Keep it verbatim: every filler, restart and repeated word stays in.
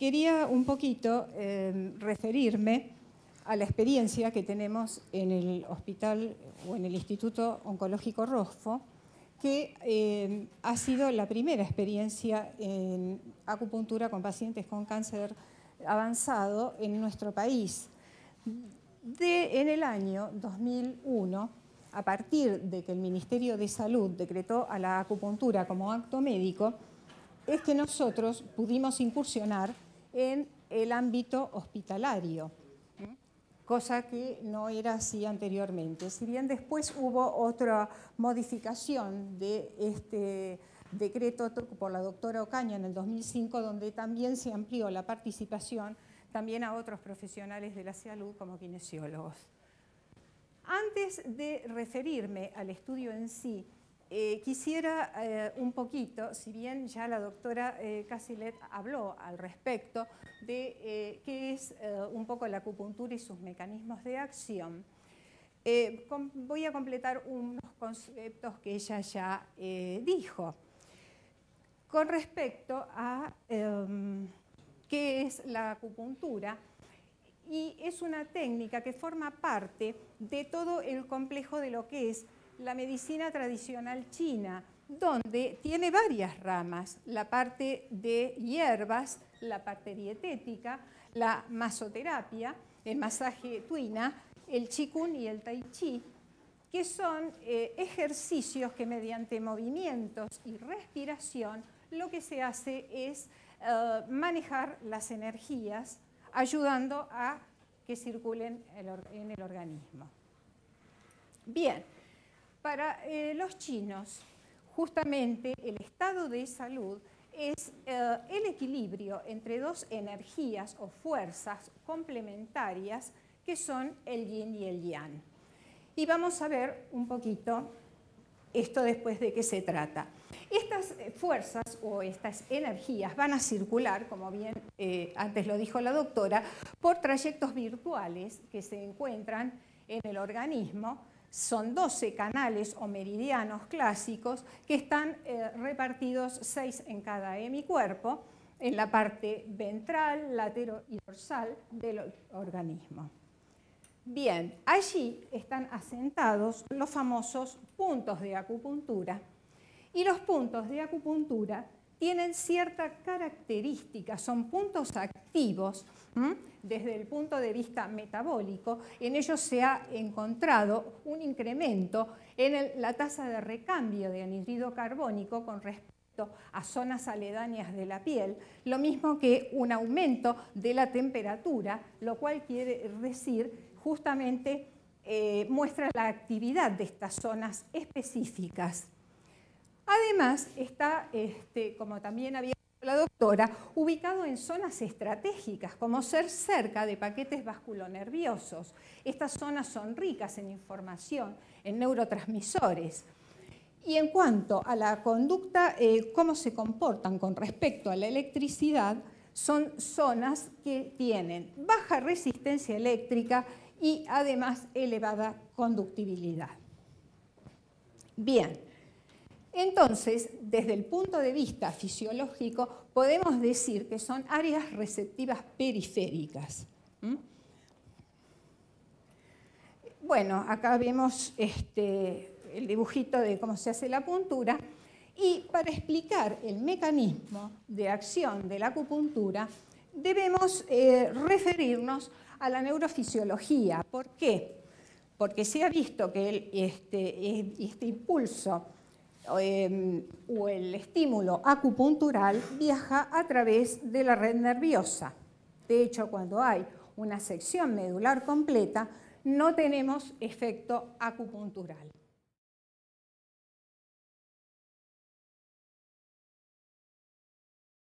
quería un poquito eh, referirme a la experiencia que tenemos en el hospital o en el Instituto Oncológico Rospho, que eh, ha sido la primera experiencia en acupuntura con pacientes con cáncer avanzado en nuestro país. De, en el año dos mil uno, a partir de que el Ministerio de Salud decretó a la acupuntura como acto médico, es que nosotros pudimos incursionar en el ámbito hospitalario, cosa que no era así anteriormente. Si bien después hubo otra modificación de este decreto por la doctora Ocaña en el dos mil cinco, donde también se amplió la participación también a otros profesionales de la salud como kinesiólogos. Antes de referirme al estudio en sí, eh, quisiera eh, un poquito, si bien ya la doctora eh, Casillet habló al respecto de eh, qué es eh, un poco la acupuntura y sus mecanismos de acción, eh, voy a completar unos conceptos que ella ya eh, dijo. Con respecto a eh, qué es la acupuntura, y es una técnica que forma parte de todo el complejo de lo que es la medicina tradicional china, donde tiene varias ramas, la parte de hierbas, la parte dietética, la masoterapia, el masaje tuina, el qigong y el tai chi, que son eh, ejercicios que mediante movimientos y respiración lo que se hace es eh, manejar las energías, ayudando a que circulen en el organismo. Bien, para eh, los chinos, justamente el estado de salud es eh, el equilibrio entre dos energías o fuerzas complementarias que son el yin y el yang. Y vamos a ver un poquito esto después de qué se trata. Estas fuerzas o estas energías van a circular, como bien eh, antes lo dijo la doctora, por trayectos virtuales que se encuentran en el organismo. Son doce canales o meridianos clásicos que están eh, repartidos seis en cada hemicuerpo, en la parte ventral, latero y dorsal del organismo. Bien, allí están asentados los famosos puntos de acupuntura. Y los puntos de acupuntura tienen cierta característica, son puntos activos ¿m? Desde el punto de vista metabólico. En ellos se ha encontrado un incremento en el, la tasa de recambio de anhídrido carbónico con respecto a zonas aledañas de la piel, lo mismo que un aumento de la temperatura, lo cual quiere decir justamente eh, muestra la actividad de estas zonas específicas. Además, está, este, como también había dicho la doctora, ubicado en zonas estratégicas, como ser cerca de paquetes vasculonerviosos. Estas zonas son ricas en información, en neurotransmisores. Y en cuanto a la conducta, eh, cómo se comportan con respecto a la electricidad, son zonas que tienen baja resistencia eléctrica y además elevada conductibilidad. Bien, entonces, desde el punto de vista fisiológico, podemos decir que son áreas receptivas periféricas. ¿Mm? Bueno, acá vemos este, el dibujito de cómo se hace la acupuntura. Y para explicar el mecanismo de acción de la acupuntura, debemos eh, referirnos a la neurofisiología. ¿Por qué? Porque se ha visto que el, este, este impulso eh, o el estímulo acupuntural viaja a través de la red nerviosa. De hecho, cuando hay una sección medular completa, no tenemos efecto acupuntural.